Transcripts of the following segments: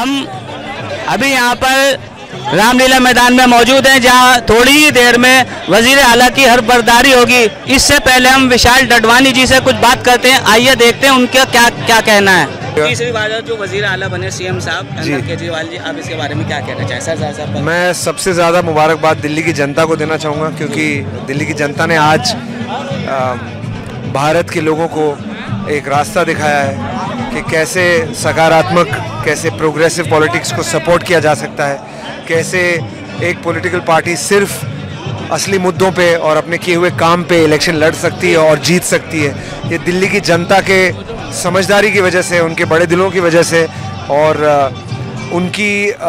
हम अभी यहाँ पर रामलीला मैदान में मौजूद हैं, जहाँ थोड़ी ही देर में वजीर आला की हरबरदारी होगी। इससे पहले हम विशाल डडवानी जी से कुछ बात करते हैं, आइए देखते हैं उनका क्या कहना है। तीसरी बार जो वजीर आला बने सीएम साहब केजरीवाल जी, आप इसके बारे में क्या कहना चाहें? सर मैं सबसे ज़्यादा मुबारकबाद दिल्ली की जनता को देना चाहूँगा, क्योंकि दिल्ली की जनता ने आज भारत के लोगों को एक रास्ता दिखाया है कि कैसे सकारात्मक, कैसे प्रोग्रेसिव पॉलिटिक्स को सपोर्ट किया जा सकता है, कैसे एक पॉलिटिकल पार्टी सिर्फ असली मुद्दों पे और अपने किए हुए काम पे इलेक्शन लड़ सकती है और जीत सकती है। ये दिल्ली की जनता के समझदारी की वजह से, उनके बड़े दिलों की वजह से और उनकी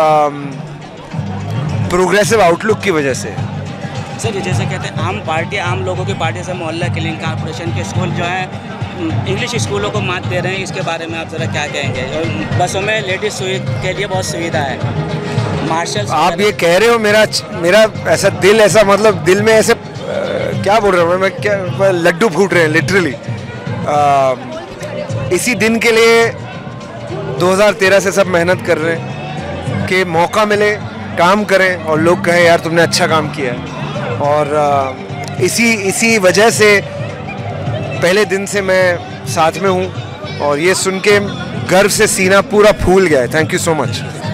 प्रोग्रेसिव आउटलुक की वजह से। सर, जैसे कहते हैं आम पार्टी, आम लोगों की पार्टी से मोहल्ला क्लीनिंग कॉर्पोरेशन के स्कूल जो है इंग्लिश स्कूलों को मात दे रहे हैं, इसके बारे में आप ज़रा क्या कहेंगे? और बसों में लेडीज के लिए बहुत सुविधा है, मार्शल। आप ये कह रहे हो, मेरा ऐसा दिल, ऐसा मतलब दिल में ऐसे क्या बोल रहा हूँ मैं क्या लड्डू फूट रहे हैं लिटरली। इसी दिन के लिए 2013 से सब मेहनत कर रहे हैं कि मौका मिले, काम करें और लोग कहें यार तुमने अच्छा काम किया है। और इसी वजह से पहले दिन से मैं साथ में हूँ और ये सुन के गर्व से सीना पूरा फूल गया है। Thank you so much.